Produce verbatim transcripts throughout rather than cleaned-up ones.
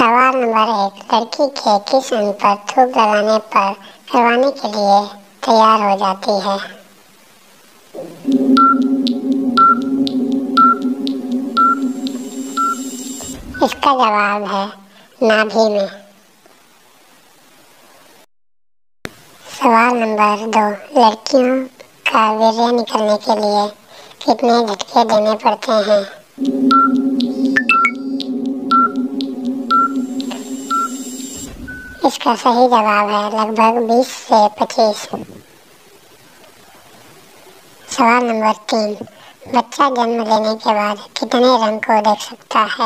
सवाल नंबर एक, लड़की के किस अंग पर थूक लगाने पर करवाने के लिए तैयार हो जाती है? इसका जवाब है नाभि में। सवाल नंबर दो, लड़कियों का वीर्य निकलने के लिए कितने झटके देने पड़ते हैं? इसका सही जवाब है लगभग बीस से पच्चीस। सवाल नंबर तीन, बच्चा जन्म लेने के बाद कितने रंग को देख सकता है?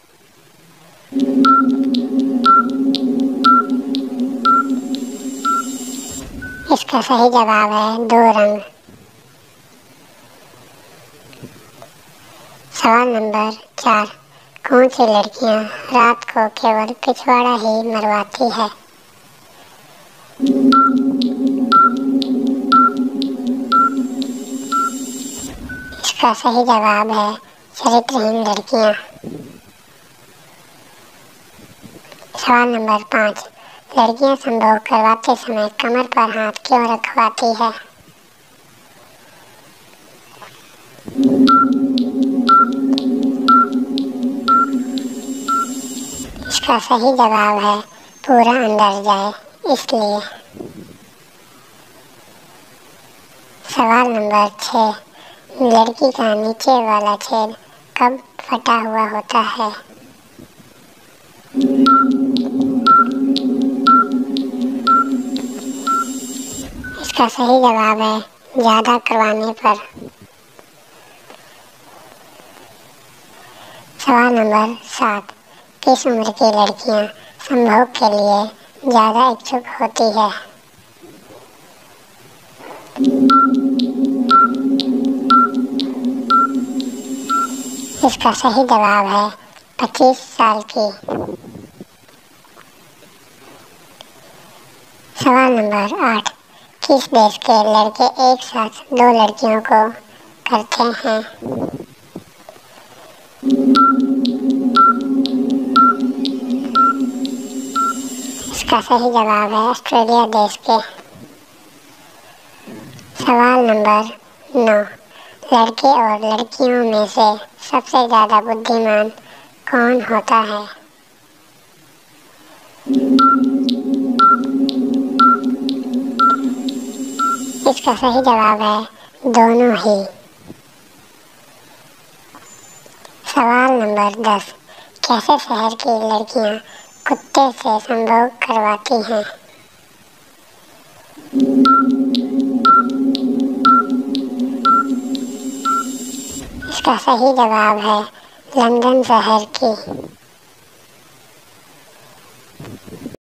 इसका सही जवाब है दो रंग। सवाल नंबर चार, कौन सी लड़कियां रात को केवल पिछवाड़ा ही मरवाती है? इसका सही जवाब है चरित्रहीन लड़कियां। सवाल नंबर पाँच, लड़कियां संभोग करवाते समय कमर पर हाथ क्यों रखवाती है? इसका सही जवाब है पूरा अंदर जाए इसलिए। सवाल नंबर छः, लड़की का नीचे वाला छेद कब फटा हुआ होता है? इसका सही जवाब है ज़्यादा करवाने पर। सवाल नंबर सात, किस उम्र की लड़कियां संभोग के लिए ज़्यादा इच्छुक होती है? इसका सही जवाब है पच्चीस साल की। सवाल नंबर आठ, किस देश के लड़के एक साथ दो लड़कियों को करते हैं? इसका सही जवाब है ऑस्ट्रेलिया देश के। सवाल नंबर नौ, लड़के और लड़कियों में से सबसे ज़्यादा बुद्धिमान कौन होता है? इसका सही जवाब है दोनों ही। सवाल नंबर दस, कैसे शहर की लड़कियां कुत्ते से संभोग करवाती हैं? इसका सही जवाब है लंदन शहर की।